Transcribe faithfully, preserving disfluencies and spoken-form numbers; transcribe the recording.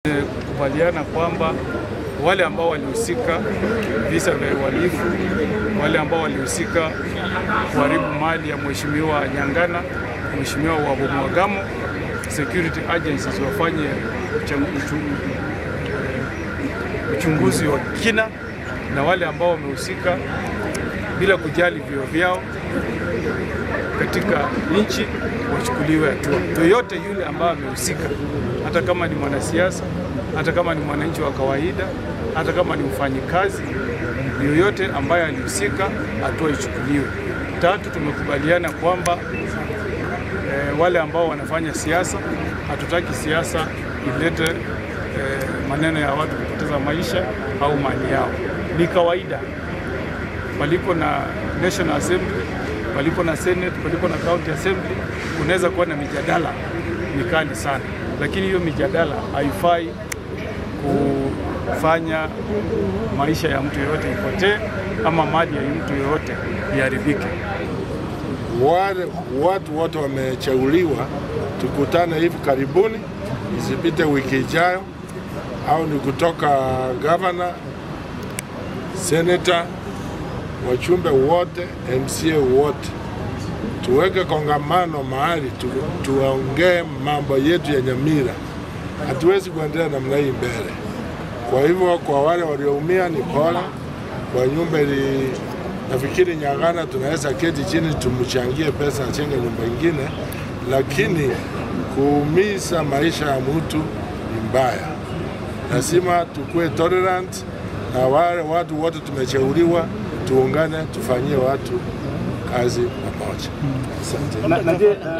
Kubaliana kwamba wale ambao walihusika visa vya uhalifu, wale ambao walihusika kuharibu mali ya Mheshimiwa Nyangana, Mheshimiwa wa Mwagamo, security agencies wafanye uchunguzi wa kina, na wale ambao wamehusika bila kujali vio vyao katika nchi wachukuliwe hatua. Yoyote yule ambaye amehusika, hata kama ni mwanasiasa, hata kama ni mwananchi wa kawaida, hata kama ni mfanyikazi, yoyote ambaye alihusika hatua ichukuliwe. Tatu, tumekubaliana kwamba e, wale ambao wanafanya siasa, hatutaki siasa ilete e, maneno ya watu kupoteza maisha au mali yao. Ni kawaida palipo na National Assembly, palipo na Senate, palipo na County Assembly, unaweza kuwa na mijadala mikali sana, lakini hiyo mijadala haifai kufanya maisha ya mtu yoyote ipotee ama mali ya mtu yoyote iharibike. Wale watu wote wamechaguliwa, tukutane hivi karibuni, isipite wiki ijayo, au ni kutoka governor, senator, wachumbe wote, M C A wote, tuweke kongamano mahali tu, tuongee mambo yetu ya Nyamira. Hatuwezi kuendelea namna hii mbele. Kwa hivyo kwa wale walioumia ni pole. Kwa nyumba ili nafikiri Nyangana tunaweza keti chini tumchangie pesa achenge nyumba nyingine, lakini kuumiza maisha ya mtu ni mbaya. Lazima tukue tolerant, na wale watu wote tumechauliwa tuungane tufanyie watu kazi pamoja. Asante.